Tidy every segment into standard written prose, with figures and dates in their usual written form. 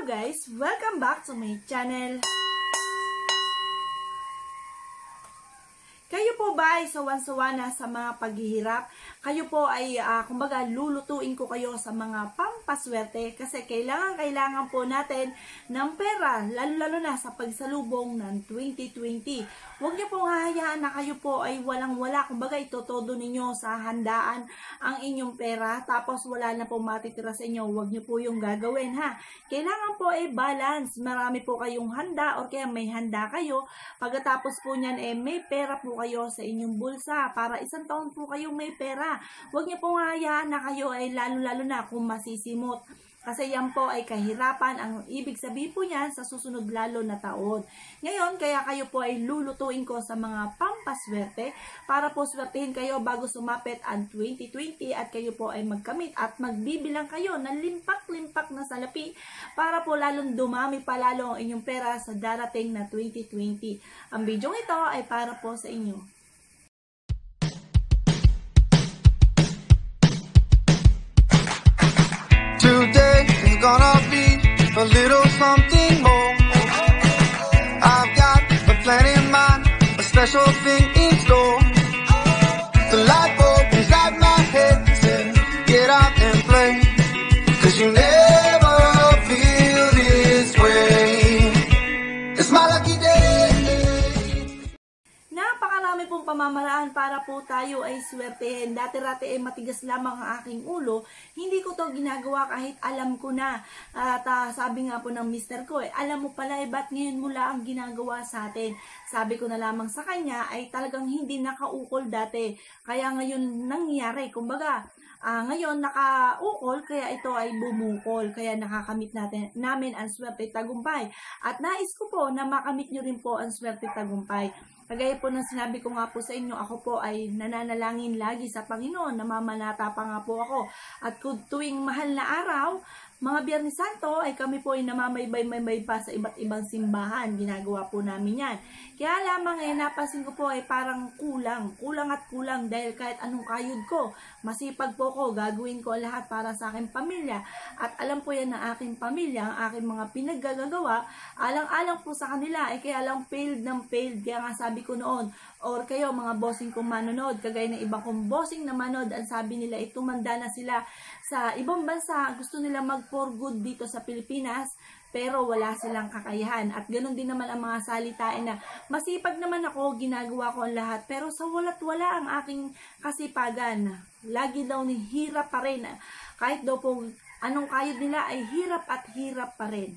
Hello guys! Welcome back to my channel. Kayo po ba ay sawan-sawa na sa mga paghihirap? Kayo po ay, kumbaga, lulutuin ko kayo sa mga pampaswerte kasi kailangan po natin ng pera, lalo-lalo na sa pagsalubong ng 2020. Huwag niyo pong hahayaan na kayo po ay walang-wala. Kumbaga, itotodo ninyo sa handaan ang inyong pera tapos wala na po matitira sa inyo. Huwag niyo po yung gagawin, ha? Kailangan po ay balance. Marami po kayong handa or kaya may handa kayo. Pagkatapos po niyan, may pera po kayo sa inyong bulsa para isang taon po kayo may pera. Huwag niyo pong hayaan na kayo ay lalo-lalo na kung masisimot. Kasi yan po ay kahirapan. Ang ibig sabihin po niyan sa susunod lalo na taon. Ngayon, kaya kayo po ay lulutuin ko sa mga pampaswerte para po swertihin kayo bago sumapit ang 2020 at kayo po ay magkamit at magbibilang kayo ng limpak-limpak na salapi para po lalong dumami pa lalo ang inyong pera sa darating na 2020. Ang video ito ay para po sa inyo. Today is gonna be a little something more. I've got a plan in mind, a special thing in store. The light bulb inside my head said, get out and play, 'cause you never feel this way. It's my lucky day. Napakarami pong pamamaraan para po tayo ay swertehin. Dati-rati ay matigas lamang ang aking ulo. Hindi ko to ginagawa kahit alam ko na. At sabi nga po ng mister ko, alam mo pala, ba't ngayon mula ang ginagawa sa atin? Sabi ko na lamang sa kanya ay talagang hindi nakaukol dati. Kaya ngayon nangyari. Kumbaga, ngayon nakaukol, kaya ito ay bumukol. Kaya nakakamit namin ang swerte tagumpay. At nais ko po na makamit nyo rin po ang swerte tagumpay. Kagaya po ng sinabi ko nga po sa inyo, ako po ay nananalangin lagi sa Panginoon, namamanata pa nga po ako. At tuwing mahal na araw, mga Biyernes Santo, ay kami po ay namamaybay-maybay pa sa iba't ibang simbahan. Ginagawa po namin yan. Kaya lamang napansin ko po ay parang kulang at kulang dahil kahit anong kayod ko, masipag po ko, gagawin ko lahat para sa aking pamilya. At alam po yan ng aking pamilya, ang aking mga pinaggagawa, alang-alang po sa kanila, ay kaya lang failed ng failed. Kaya nga sabi ko noon, or kayo mga bossing kong manonood, kagaya ng ibang kong bossing na manood, ang sabi nila ay tumanda na sila sa ibang bansa, gusto nila mag for good dito sa Pilipinas, pero wala silang kakayahan. At ganoon din naman ang mga salitain na masipag naman ako, ginagawa ko ang lahat, pero sa wala't wala ang aking kasipagan. Lagi daw ni hirap pa rin. Kahit daw po anong kayod nila ay hirap at hirap pa rin.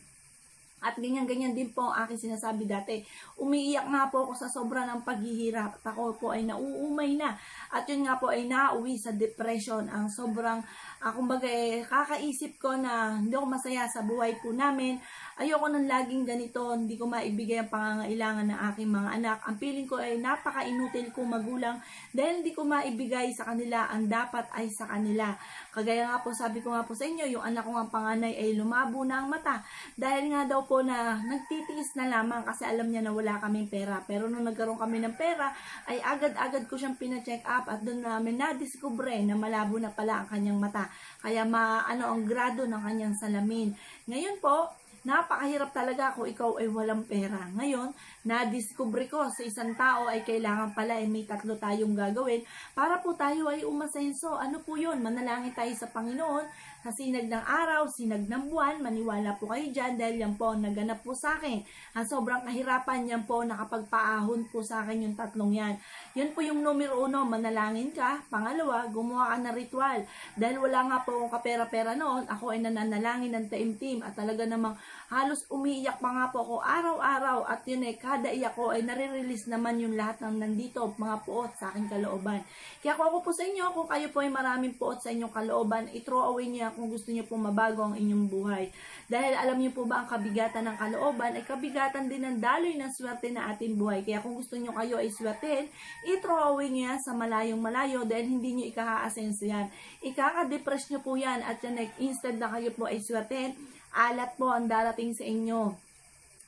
At ganyan-ganyan din po ang aking sinasabi dati. Umiiyak nga po ako sa sobra ng paghihirap. Ako po ay nauumay na. At yun nga po ay nauwi sa depression. Ang sobrang, kumbaga kakaisip ko na hindi ako masaya sa buhay po namin. Ayoko nang laging ganito, hindi ko maibigay ang pangangailangan ng aking mga anak. Ang feeling ko ay napaka-inutil kong magulang dahil hindi ko maibigay sa kanila ang dapat ay sa kanila. Kagaya nga po, sabi ko nga po sa inyo, yung anak ko nga panganay ay lumabo na ang mata. Dahil nga daw po na nagtitiis na lamang kasi alam niya na wala kaming pera. Pero nung nagkaroon kami ng pera, ay agad-agad ko siyang pina-check up at doon namin na-discover na malabo na pala ang kanyang mata. Kaya ang grado ng kanyang salamin. Ngayon po, napakahirap talaga kung ikaw ay walang pera. Ngayon, na-discover ko sa isang tao ay kailangan pala ay may 3 tayong gagawin para po tayo ay umasenso. Ano po yun? Manalangin tayo sa Panginoon sa sinag ng araw, sinag ng buwan. Maniwala po kayo dyan dahil yan po naganap po sa akin. Ang sobrang kahirapan yan po nakapagpaahon po sa akin yung 3 yan. Yun po yung numero 1, manalangin ka. Pangalawa, gumawa ka ng ritual. Dahil wala nga po akong kapera-pera noon, ako ay nananalangin ng taimtim at talaga namang halos umiiyak pa nga po ako araw-araw at yun kada iyak ko ay nare-release naman yung lahat ng nandito, mga puot sa aking kalooban. Kaya ako po sa inyo, kung kayo po ay maraming puot sa inyong kalooban, i-throw away niyo kung gusto niyo po mabago ang inyong buhay. Dahil alam niyo po ba ang kabigatan ng kalooban ay kabigatan din ng daloy ng swerte na ating buhay. Kaya kung gusto niyo kayo ay swertehin, i-throw away niyo yan sa malayong malayo dahil hindi niyo ikaka-asenso yan. Ikaka-depress niyo po yan at yan instead na kayo po ay swertehin, alat po ang darating sa inyo.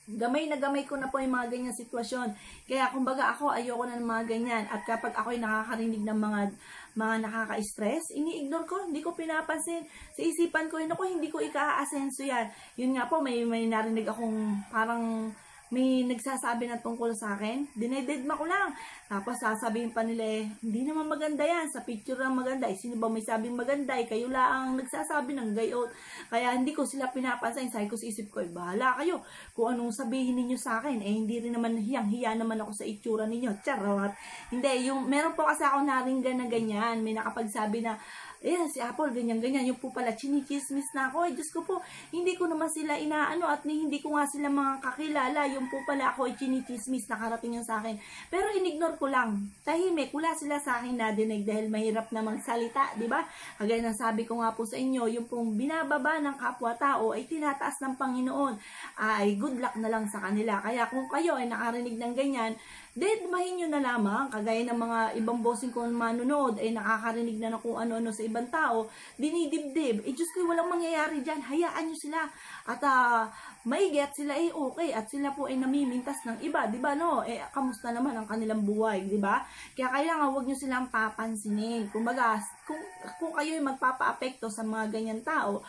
gamay na gamay ko na po yung mga ganyang sitwasyon. Kaya kumbaga ako, ayoko na ng mga ganyan. At kapag ako'y nakakarinig ng mga nakaka-stress, ini-ignore ko, hindi ko pinapansin. Sa isipan ko, hindi ko ika-aasenso yan. Yun nga po, may narinig akong parang may nagsasabi na tungkol sa akin, dinededma ko lang. Tapos sasabihin pa nila, hindi naman maganda yan, sa picture lang maganda. Sino ba may sabing maganda? Kayo lang ang nagsasabi ng gayon. Kaya hindi ko sila pinapansin. Sabi ko sa isip ko, bahala kayo. Kung anong sabihin ninyo sa akin, hindi rin naman hiyang-hiya naman ako sa itsura ninyo. Charot. Hindi, meron po kasi ako naringgan na ganyan. May nakapagsabi na, si Apple, ganyan-ganyan. Yung po pala, chinichismis na ako. Diyos ko po, hindi ko naman sila inaano at hindi ko nga sila mga kakilala. Yung po pala ako ay chinichismis, nakarating yun sa akin. Pero inignore ko lang. Tahimik, wala sila sa akin nadinig dahil mahirap na magsalita, di ba? Kagaya ng sabi ko nga po sa inyo, yung pong binababa ng kapwa-tao ay tinataas ng Panginoon. Ay good luck na lang sa kanila. Kaya kung kayo ay nakarinig ng ganyan, dedmahin nyo na lamang, kagaya ng mga ibang bossing ko manonood, ay nakakarinig na kung ano-ano sa ibang tao, dinidibdib. Diyos ko, walang mangyayari dyan. Hayaan nyo sila. At maiget sila okay. At sila po ay namimintas ng iba. Diba no? Kamusta naman ang kanilang buhay? Diba? Kaya kailangan huwag nyo silang papansinin. Kumbaga, kung kayo ay magpapa-apekto sa mga ganyan tao,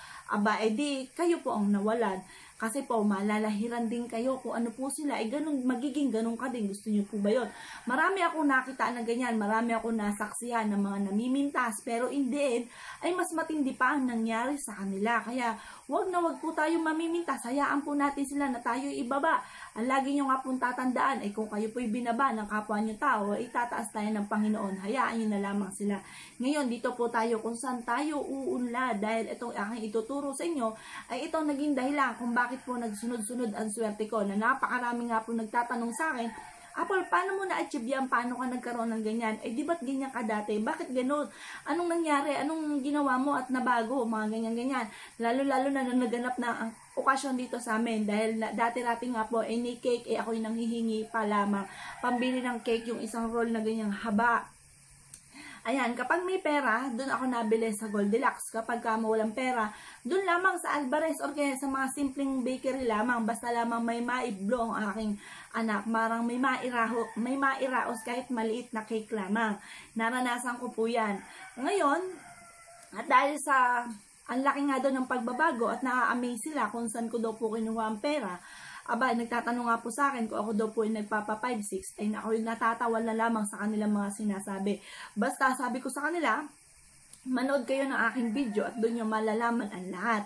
di kayo po ang nawalan. Kasi po, malalahiran din kayo kung ano po sila. Magiging ganun ka din. Gusto niyo po ba yun? Marami ako nakita na ganyan. Marami ako nasaksihan ng mga namimintas. Pero in the end, ay mas matindi pa ang nangyari sa kanila. Kaya, wag na wag po tayong mamimintas. Hayaan po natin sila na tayo ibaba. Ang lagi nyo nga pong tatandaan, kung kayo po'y binaba ng kapwa nyo tao, itataas tayo ng Panginoon. Hayaan nyo na lamang sila. Ngayon, dito po tayo kung saan tayo uunlad. Dahil itong aking ituturo sa inyo, ay itong naging dahilan kung bakit po nagsunod-sunod ang swerte ko, na napakarami nga po nagtatanong sa akin, Apple, paano mo na-achieve yan? Paano ka nagkaroon ng ganyan? Di ba't ganyan ka dati? Bakit ganun? Anong nangyari? Anong ginawa mo at nabago? Mga ganyan-ganyan. Lalo-lalo na naganap na ang okasyon dito sa amin. Dahil dati-rati nga po, any cake, ako'y nanghihingi pa lamang. Pambili ng cake, yung isang roll na ganyang haba. Ayan, kapag may pera, doon ako nabili sa Goldilocks. Kapag mawalang pera, doon lamang sa Alvarez or kaya sa mga simpleng bakery lamang. Basta lamang may maiblo ang aking anak. Marang may mairaos kahit maliit na cake lamang. Naranasan ko po yan. Ngayon, at dahil sa ang laki nga doon ng pagbabago at na-amaze sila kung saan ko daw po kinuha ang pera, nagtatanong nga po sa akin kung ako daw po ay nagpapa 5-6, ay ako'y natatawa na lamang sa kanilang mga sinasabi. Basta sabi ko sa kanila, manood kayo ng aking video at doon yung malalaman ang lahat.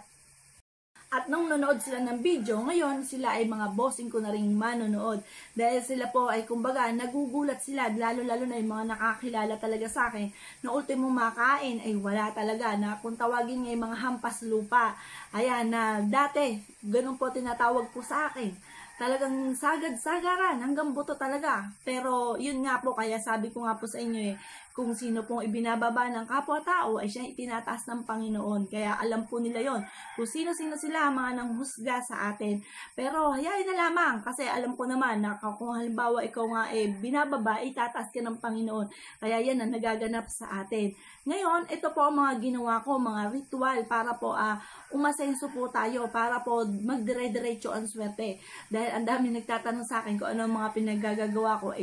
At nung nanood sila ng video, ngayon sila ay mga bossing ko na rin manonood. Dahil sila po ay kumbaga nagugulat sila, lalo-lalo na yung mga nakakilala talaga sa akin, na ultimo makain ay wala talaga, na kung tawagin nga yung mga hampas lupa. Ayan, na dati, ganun po tinatawag po sa akin. Talagang sagad-sagaran, hanggang buto talaga. Pero yun nga po, kaya sabi ko nga po sa inyo kung sino pong ibinababa ng kapwa-tao ay siya itinataas ng Panginoon. Kaya alam po nila yon kung sino-sino sila mga nanghusga sa atin. Pero hayain na lamang kasi alam ko naman na kung halimbawa ikaw nga binababa, itataas ka ng Panginoon. Kaya yan ang nagaganap sa atin. Ngayon, ito po ang mga ginawa ko, mga ritual para po umasenso po tayo, para po magdire-diretso ang swerte. Dahil ang dami nagtatanong sa akin kung ano ang mga pinaggagawa ko.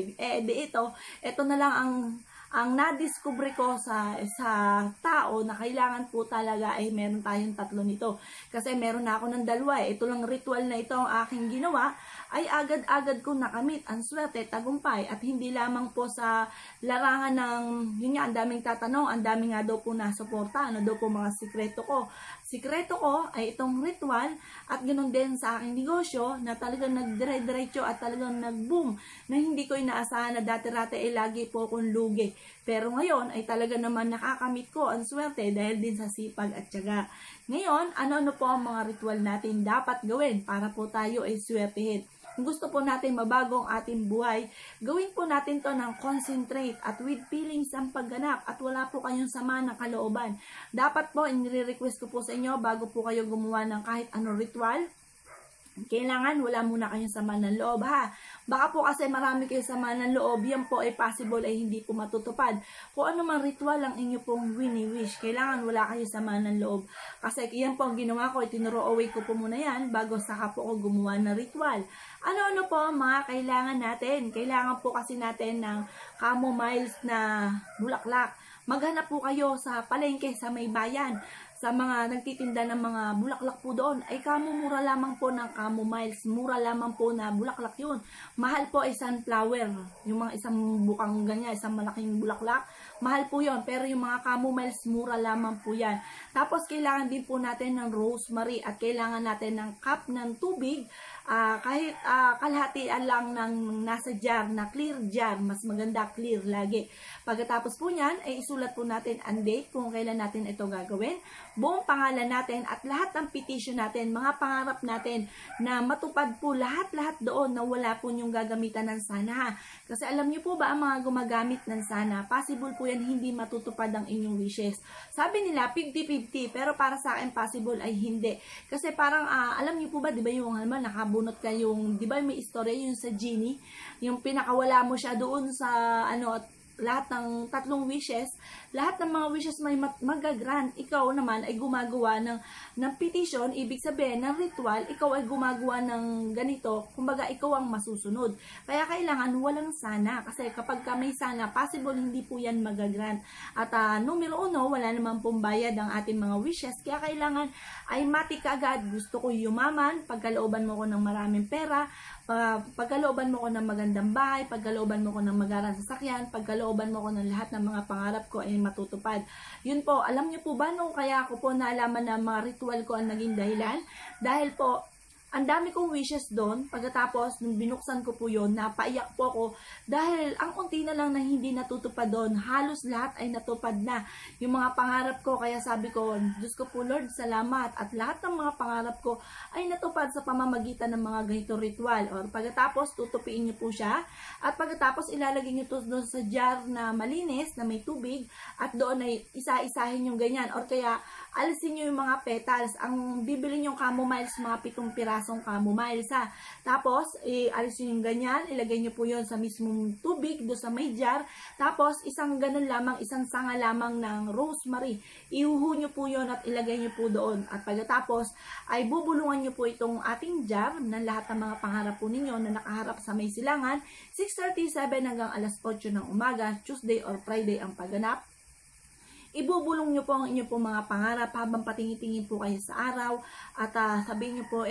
Ito na lang ang nadiskubre ko sa tao na kailangan po talaga ay meron tayong 3 nito. Kasi meron na ako ng 2. Ito lang ritual na ito ang aking ginawa, ay agad-agad ko nakamit ang swerte, tagumpay. At hindi lamang po sa larangan ng, yun nga, ang daming tatanong, ang daming nga daw po nasuporta, ano daw po mga sikreto ko. Sikreto ko ay itong ritual at ganoon din sa aking negosyo na talagang nagdire-diretso at talagang nag-boom na hindi ko inaasahan na dati-rati ay lagi po akong lugi. Pero ngayon ay talaga naman nakakamit ko ang swerte dahil din sa sipag at tiyaga. Ngayon, ano-ano po ang mga ritual natin dapat gawin para po tayo ay swertehin. Kung gusto po natin mabago ang ating buhay, gawin po natin to ng concentrate at with feelings ang pagganap at wala po kayong sama ng kalooban. Dapat po, inire-request ko po sa inyo bago po kayo gumawa ng kahit anong ritual, kailangan wala muna kayong sama ng loob ha. Baka po kasi marami kayong sama ng loob, yan po ay possible ay hindi po matutupad. Kung ano mang ritual ang inyo pong wini-wish, kailangan wala kayong sama ng loob. Kasi yan po ang ginawa ko, itinuro away ko po muna yan bago saka po ako gumawa ng ritual. Ano-ano po ang mga kailangan natin? Kailangan po kasi natin ng camomiles na bulaklak. Maghanap po kayo sa palengke sa may bayan. Sa mga nagtitinda ng mga bulaklak po doon, ay mura lamang po ng camomiles. Mura lamang po na bulaklak yun. Mahal po ay sunflower. Yung mga isang bukang ganyan, isang malaking bulaklak. Mahal po yun. Pero yung mga camomiles, mura lamang po yan. Tapos kailangan din po natin ng rosemary at kailangan natin ng cup ng tubig. Kahit kalahatian lang ng nasa jar, na clear jar, mas maganda clear lagi. Pagkatapos po niyan, ay isulat po natin ang date kung kailan natin ito gagawin, buong pangalan natin at lahat ng petition natin, mga pangarap natin na matupad po lahat-lahat doon na wala po niyong gagamitan ng sana ha. Kasi alam niyo po ba ang mga gumagamit ng sana, possible po yan hindi matutupad ang inyong wishes. Sabi nila 50-50 pero para sa akin possible ay hindi. Kasi parang alam niyo po ba, di ba yung nakabunot ka yung, di ba may istorya yung sa genie, yung pinakawala mo siya doon sa lahat ng 3 wishes, lahat ng mga wishes may magagrant. Ikaw naman ay gumagawa ng petition, ibig sabihin ng ritual, ikaw ay gumagawa ng ganito, kumbaga ikaw ang masusunod. Kaya kailangan walang sana, kasi kapag may sana, possible hindi po yan magagrant. At numero 1, wala naman pong bayad ang ating mga wishes, kaya kailangan ay matik agad. Gusto ko yumaman, pagkalooban mo ko ng maraming pera, pagkalooban mo ko ng magandang bahay, pagkalooban mo ko ng magarang sasakyan, pagkalooban mo ko ng lahat ng mga pangarap ko ay matutupad. Yun po, alam niyo po ba nung kaya ko po naalaman na mga ritual ko ang naging dahilan? Dahil po, ang dami kong wishes doon. Pagkatapos, nung binuksan ko po yun, napaiyak po ako. Dahil ang unti na lang na hindi natutupad doon, halos lahat ay natupad na. Yung mga pangarap ko, kaya sabi ko, Diyos ko po Lord, salamat. At lahat ng mga pangarap ko ay natupad sa pamamagitan ng mga ganito ritual. Or pagkatapos, tutupiin niyo po siya. At pagkatapos, ilalagay niyo ito doon sa jar na malinis, na may tubig. At doon ay isa-isahin yung ganyan. Or kaya, alisin niyo yung mga petals. Ang bibili niyo camomiles, mga 7 pirasong camomiles ha. Tapos, alisin yung ganyan, ilagay niyo po yon sa mismong tubig, do sa may jar. Tapos, isang ganun lamang, isang sanga lamang ng rosemary. Ihuhu niyo po yon at ilagay niyo po doon. At pagkatapos, ay bubulungan niyo po itong ating jar ng lahat ng mga pangarap po ninyo na nakaharap sa may silangan. 6:37 hanggang alas 8 ng umaga, Tuesday or Friday ang pagganap. Ibubulong nyo po ang inyo po mga pangarap habang patingin-tingin po kayo sa araw at sabihin nyo po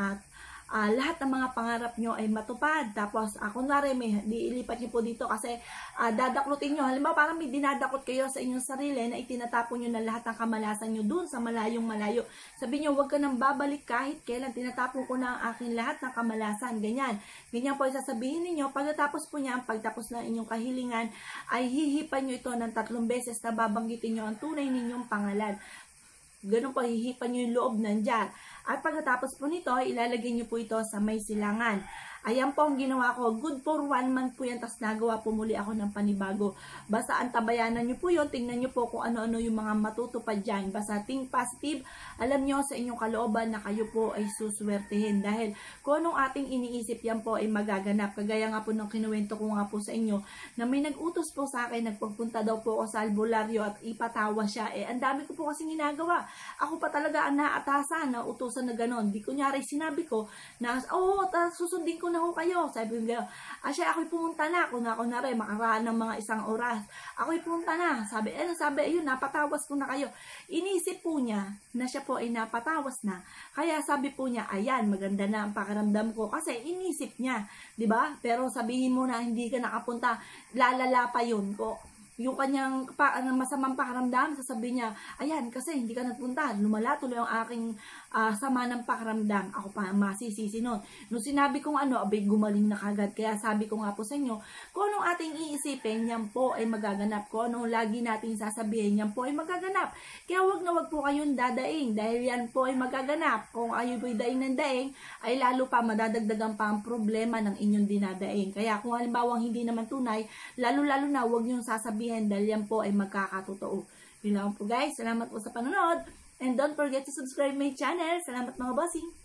lahat ng mga pangarap nyo ay matupad. Tapos, kunwari, ilipat nyo po dito kasi dadaklutin nyo. Halimbawa, parang may dinadakot kayo sa inyong sarili na itinatapon nyo na lahat ng kamalasan nyo dun sa malayong malayo. Sabihin nyo, huwag ka nang babalik kahit kailan. Tinatapon ko na ang aking lahat ng kamalasan. Ganyan. Ganyan po ay sasabihin ninyo. Pagkatapos po niya, pagtapos na inyong kahilingan, ay hihipan nyo ito ng 3 beses na babanggitin nyo ang tunay ninyong pangalan. Ganun po, hihipan nyo yung loob ng jar. At pagkatapos po nito, ilalagay nyo po ito sa may silangan. Ayan po ang ginawa ko. Good for 1 month po yan. Tapos nagawa po muli ako ng panibago. Basta antabayanan nyo po yun. Tingnan nyo po kung ano-ano yung mga matutupad dyan. Basta think positive. Alam nyo sa inyong kalooban na kayo po ay suswertehin. Dahil kung anong ating iniisip yan po ay magaganap. Kagaya nga po ng kinuwento ko nga po sa inyo na may nag-utos po sa akin. Nagpagpunta daw po ako sa albularyo at ipatawa siya. Ang dami ko po kasing ginagawa. Ako pa talaga ang naatasan na utusan na gano'n. Di kunyari sinabi ko na, susundin ko na ho kayo. Sabi ko, siya ako'y pumunta na. Kung ako na rin, makaraan ng mga 1 oras. Ako'y pumunta na. Sabi, ayun, napatawas ko na kayo. Inisip po niya na siya po ay napatawas na. Kaya sabi po niya, ayan, maganda na ang pakiramdam ko. Kasi inisip niya, di ba? Pero sabihin mo na hindi ka nakapunta, lalala pa yun ko. Yung kanyang masamang pakiramdam, sasabihin niya, ayan, kasi hindi ka nagpunta, lumala tuloy ang aking sama ng pakiramdam. Ako pa masisisi nun. Nung sinabi kong abay gumaling na kagad. Kaya sabi ko nga po sa inyo, kung anong ating iisipin, yan po ay magaganap. Kung anong lagi nating sasabihin, yan po ay magaganap. Kaya wag na wag po kayong dadaing, dahil yan po ay magaganap. Kung ayaw po'y daing ng daing, ay lalo pa madadagdagan pa ang problema ng inyong dinadaing. Kaya kung halimbawa hindi naman tunay, lalo-lalo na wag niyong sasabihin dahil yan po ay magkakatotoo. Yun lang po guys. Salamat po sa panonood. And don't forget to subscribe my channel. Salamat mga bossing.